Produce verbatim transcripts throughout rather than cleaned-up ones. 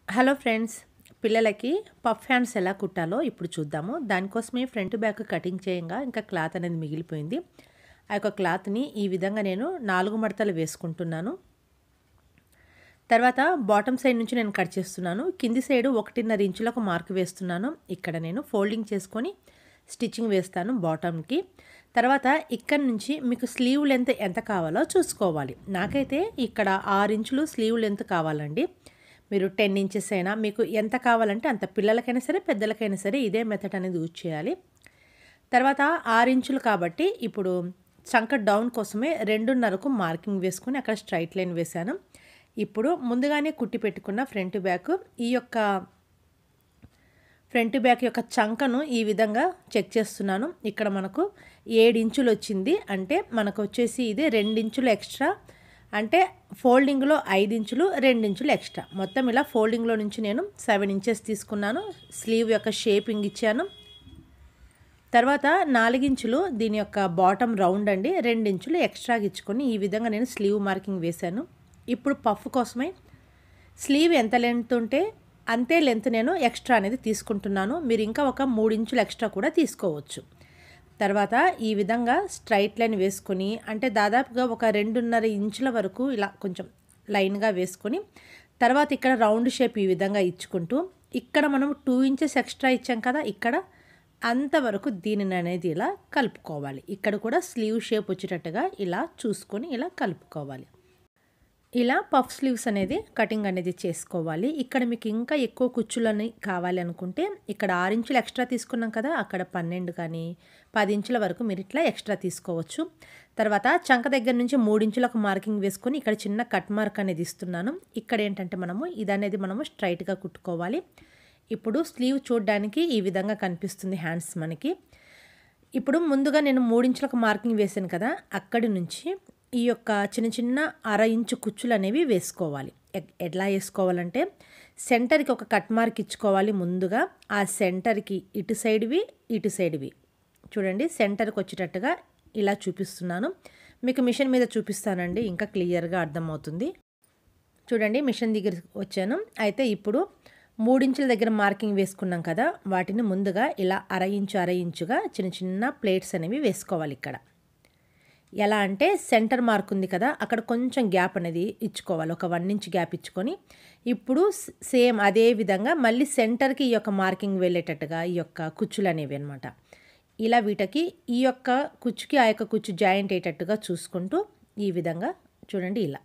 Hello friends, పిల్లలకి puff hands ఎలా కుట్టాలో ఇప్పుడు చూద్దాము. దానికోసమే ఫ్రంట్ బ్యాక్ కటింగ్ చేయంగా ఇంకా క్లాత్ అనేది మిగిలిపోయింది. ఆ యొక్క క్లాత్ని ఈ విధంగా నేను నాలుగు మడతలు వేసుకుంటున్నాను. తర్వాత బాటమ్ సైడ్ నుంచి నేను కట్ చేస్తున్నాను. కింది సైడ్ ఒకటిన్నర ఇంచులకు మార్క్ వేస్తున్నాను. ఇక్కడ నేను ఫోల్డింగ్ చేసుకొని స్టిచ్చింగ్ వేస్తాను బాటమ్కి. తర్వాత ఇక్కడ నుంచి మీకు స్లీవ్ లెంత్ ఎంత కావాలో చూసుకోవాలి. నాకైతే ఇక్కడ ఆరు ఇంచులు స్లీవ్ లెంత్ కావాలండి. మీరు టెన్ ఇంచెస్ అయినా మీకు ఎంత కావాలంటే అంత, పిల్లలకైనా సరే పెద్దలకైనా సరే ఇదే మెథడ్ అనేది యూజ్ చేయాలి. తర్వాత ఆరు ఇంచులు కాబట్టి ఇప్పుడు చంక డౌన్ కోసమే రెండున్నరకు మార్కింగ్ వేసుకొని అక్కడ స్ట్రైట్ లైన్ వేశాను. ఇప్పుడు ముందుగానే కుట్టి పెట్టుకున్న ఫ్రంట్ బ్యాక్ ఈ యొక్క ఫ్రంట్ బ్యాక్ యొక్క చంకను ఈ విధంగా చెక్ చేస్తున్నాను. ఇక్కడ మనకు ఏడు ఇంచులు వచ్చింది, అంటే మనకు వచ్చేసి ఇది రెండించులు ఎక్స్ట్రా, అంటే ఫోల్డింగ్లో ఐదు ఇంచులు రెండించులు ఎక్స్ట్రా, మొత్తం ఇలా ఫోల్డింగ్లో నుంచి నేను సెవెన్ ఇంచెస్ తీసుకున్నాను. స్లీవ్ యొక్క షేపింగ్ ఇచ్చాను. తర్వాత నాలుగించులు దీని యొక్క బాటమ్ రౌండ్ అండి, రెండించులు ఎక్స్ట్రాగా ఇచ్చుకొని ఈ విధంగా నేను స్లీవ్ మార్కింగ్ వేశాను. ఇప్పుడు పఫ్ కోసమే స్లీవ్ ఎంత లెంత్ ఉంటే అంతే లెంత్ నేను ఎక్స్ట్రా అనేది తీసుకుంటున్నాను. మీరు ఇంకా ఒక మూడు ఇంచులు ఎక్స్ట్రా కూడా తీసుకోవచ్చు. తర్వాత ఈ విధంగా స్ట్రైట్ లైన్ వేసుకొని, అంటే దాదాపుగా ఒక రెండున్నర ఇంచుల వరకు ఇలా కొంచెం లైన్గా వేసుకొని, తర్వాత ఇక్కడ రౌండ్ షేప్ ఈ విధంగా ఇచ్చుకుంటూ, ఇక్కడ మనం టూ ఇంచెస్ ఎక్స్ట్రా ఇచ్చాం కదా, ఇక్కడ అంతవరకు దీనిని అనేది ఇలా కలుపుకోవాలి. ఇక్కడ కూడా స్లీవ్ షేప్ వచ్చేటట్టుగా ఇలా చూసుకొని ఇలా కలుపుకోవాలి. ఇలా పఫ్ స్లీవ్స్ అనేది కటింగ్ అనేది చేసుకోవాలి. ఇక్కడ మీకు ఇంకా ఎక్కువ కుచ్చులని కావాలి అనుకుంటే ఇక్కడ ఆరు ఇంచులు ఎక్స్ట్రా తీసుకున్నాం కదా, అక్కడ పన్నెండు కానీ పది ఇంచుల వరకు మీరు ఇట్లా ఎక్స్ట్రా తీసుకోవచ్చు. తర్వాత చంక దగ్గర నుంచి మూడు ఇంచులకు మార్కింగ్ వేసుకొని ఇక్కడ చిన్న కట్ మార్క్ అనేది ఇస్తున్నాను. ఇక్కడ ఏంటంటే మనము ఇది అనేది మనము స్ట్రైట్గా కుట్టుకోవాలి. ఇప్పుడు స్లీవ్ చూడడానికి ఈ విధంగా కనిపిస్తుంది హ్యాండ్స్ మనకి. ఇప్పుడు ముందుగా నేను మూడు ఇంచులకు మార్కింగ్ వేసాను కదా, అక్కడి నుంచి ఈ యొక్క చిన్న చిన్న అర ఇంచు కుచ్చులు అనేవి వేసుకోవాలి. ఎట్లా వేసుకోవాలంటే సెంటర్కి ఒక కట్ మార్క్ ఇచ్చుకోవాలి ముందుగా. ఆ సెంటర్కి ఇటు సైడ్వి ఇటు సైడ్వి చూడండి, సెంటర్కి వచ్చేటట్టుగా ఇలా చూపిస్తున్నాను. మీకు మిషన్ మీద చూపిస్తానండి, ఇంకా క్లియర్గా అర్థమవుతుంది. చూడండి, మిషన్ దగ్గర వచ్చాను. అయితే ఇప్పుడు మూడించుల దగ్గర మార్కింగ్ వేసుకున్నాం కదా, వాటిని ముందుగా ఇలా అర ఇంచు అర ఇంచుగా చిన్న చిన్న ప్లేట్స్ అనేవి వేసుకోవాలి. ఇక్కడ ఎలా అంటే సెంటర్ మార్క్ ఉంది కదా, అక్కడ కొంచెం గ్యాప్ అనేది ఇచ్చుకోవాలి, ఒక వన్ ఇంచ్ గ్యాప్ ఇచ్చుకొని ఇప్పుడు సేమ్ అదే విధంగా మళ్ళీ సెంటర్కి ఈ యొక్క మార్కింగ్ వెళ్ళేటట్టుగా ఈ యొక్క కుచ్చులు అనేవి అనమాట. ఇలా వీటికి ఈ యొక్క కుచ్చుకి ఆ యొక్క కుచ్చు జాయింట్ అయ్యేటట్టుగా చూసుకుంటూ ఈ విధంగా చూడండి, ఇలా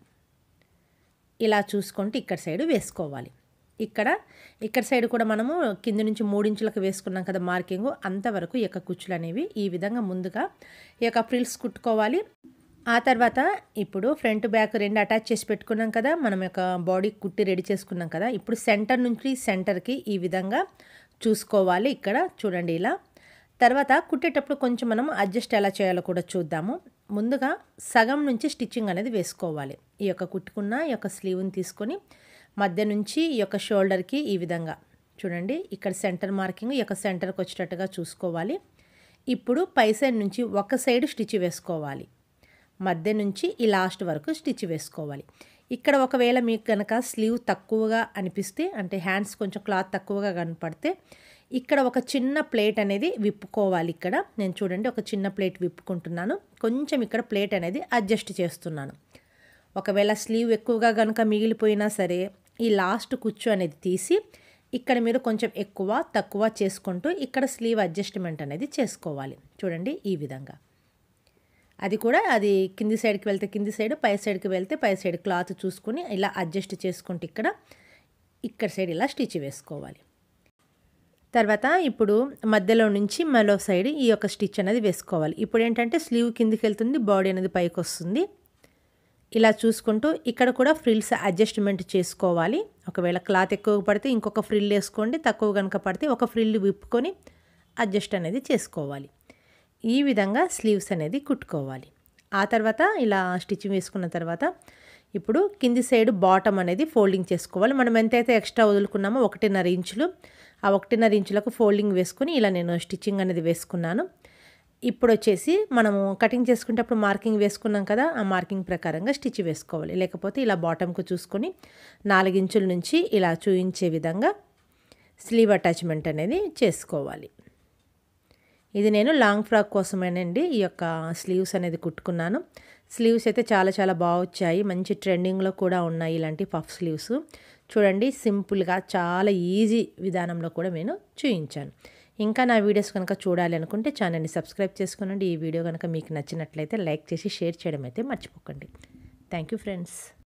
ఇలా చూసుకుంటూ ఇక్కడ సైడ్ వేసుకోవాలి. ఇక్కడ ఇక్కడ సైడ్ కూడా మనము కింద నుంచి మూడించులకు వేసుకున్నాం కదా మార్కింగ్, అంతవరకు ఈ యొక్క కుచ్చులు అనేవి ఈ విధంగా ముందుగా ఈ యొక్క ఫ్రిల్స్ కుట్టుకోవాలి. ఆ తర్వాత ఇప్పుడు ఫ్రంట్ బ్యాక్ రెండు అటాచ్ చేసి పెట్టుకున్నాం కదా, మనం యొక్క బాడీ కుట్టి రెడీ చేసుకున్నాం కదా, ఇప్పుడు సెంటర్ నుంచి సెంటర్కి ఈ విధంగా చూసుకోవాలి. ఇక్కడ చూడండి ఇలా. తర్వాత కుట్టేటప్పుడు కొంచెం మనం అడ్జస్ట్ ఎలా చేయాలో కూడా చూద్దాము. ముందుగా సగం నుంచి స్టిచ్చింగ్ అనేది వేసుకోవాలి. ఈ యొక్క కుట్టుకున్న ఈ యొక్క స్లీవ్ని తీసుకొని మధ్య నుంచి ఈ యొక్క షోల్డర్కి ఈ విధంగా చూడండి, ఇక్కడ సెంటర్ మార్కింగ్ ఈ యొక్క సెంటర్కి వచ్చేటట్టుగా చూసుకోవాలి. ఇప్పుడు పై సైడ్ నుంచి ఒక సైడ్ స్టిచ్ వేసుకోవాలి, మధ్య నుంచి ఈ లాస్ట్ వరకు స్టిచ్ వేసుకోవాలి. ఇక్కడ ఒకవేళ మీకు కనుక స్లీవ్ తక్కువగా అనిపిస్తే, అంటే హ్యాండ్స్ కొంచెం క్లాత్ తక్కువగా కనపడితే ఇక్కడ ఒక చిన్న ప్లేట్ అనేది విప్పుకోవాలి. ఇక్కడ నేను చూడండి ఒక చిన్న ప్లేట్ విప్పుకుంటున్నాను, కొంచెం ఇక్కడ ప్లేట్ అనేది అడ్జస్ట్ చేస్తున్నాను. ఒకవేళ స్లీవ్ ఎక్కువగా కనుక మిగిలిపోయినా సరే ఈ లాస్ట్ కుచ్చు అనేది తీసి ఇక్కడ మీరు కొంచెం ఎక్కువ తక్కువ చేసుకుంటూ ఇక్కడ స్లీవ్ అడ్జస్ట్మెంట్ అనేది చేసుకోవాలి. చూడండి ఈ విధంగా. అది కూడా అది కింది సైడ్కి వెళ్తే కింది సైడ్, పై సైడ్కి వెళ్తే పై సైడ్ క్లాత్ చూసుకొని ఇలా అడ్జస్ట్ చేసుకుంటూ ఇక్కడ ఇక్కడ సైడ్ ఇలా స్టిచ్ వేసుకోవాలి. తర్వాత ఇప్పుడు మధ్యలో నుంచి మరో సైడ్ ఈ యొక్క స్టిచ్ అనేది వేసుకోవాలి. ఇప్పుడు ఏంటంటే స్లీవ్ కిందికి వెళ్తుంది, బాడీ అనేది పైకి వస్తుంది. ఇలా చూసుకుంటూ ఇక్కడ కూడా ఫ్రిల్స్ అడ్జస్ట్మెంట్ చేసుకోవాలి. ఒకవేళ క్లాత్ ఎక్కువ పడితే ఇంకొక ఫ్రిల్ వేసుకోండి, తక్కువ కనుక పడితే ఒక ఫ్రిల్ విప్పుకొని అడ్జస్ట్ అనేది చేసుకోవాలి. ఈ విధంగా స్లీవ్స్ అనేది కుట్టుకోవాలి. ఆ తర్వాత ఇలా స్టిచ్చింగ్ వేసుకున్న తర్వాత ఇప్పుడు కింది సైడ్ బాటమ్ అనేది ఫోల్డింగ్ చేసుకోవాలి. మనం ఎంతైతే ఎక్స్ట్రా వదులుకున్నామో ఒకటిన్నర ఇంచులు, ఆ ఒకటిన్నర ఇంచులకు ఫోల్డింగ్ వేసుకొని ఇలా నేను స్టిచ్చింగ్ అనేది వేసుకున్నాను. ఇప్పుడు వచ్చేసి మనము కటింగ్ చేసుకునేటప్పుడు మార్కింగ్ వేసుకున్నాం కదా, ఆ మార్కింగ్ ప్రకారంగా స్టిచ్ వేసుకోవాలి. లేకపోతే ఇలా బాటంకు చూసుకొని నాలుగించుల నుంచి ఇలా చూయించే విధంగా స్లీవ్ అటాచ్మెంట్ అనేది చేసుకోవాలి. ఇది నేను లాంగ్ ఫ్రాక్ కోసమేనండి ఈ యొక్క స్లీవ్స్ అనేది కుట్టుకున్నాను. స్లీవ్స్ అయితే చాలా చాలా బాగా వచ్చాయి. మంచి ట్రెండింగ్లో కూడా ఉన్నాయి ఇలాంటి పఫ్ స్లీవ్స్. చూడండి సింపుల్గా చాలా ఈజీ విధానంలో కూడా నేను చూయించాను. ఇంకా నా వీడియోస్ కనుక చూడాలి అనుకుంటే ఛానల్ని సబ్స్క్రైబ్ చేసుకోనండి. ఈ వీడియో కనుక మీకు నచ్చినట్లయితే లైక్ చేసి షేర్ చేయడం అయితే మర్చిపోకండి. Thank you friends.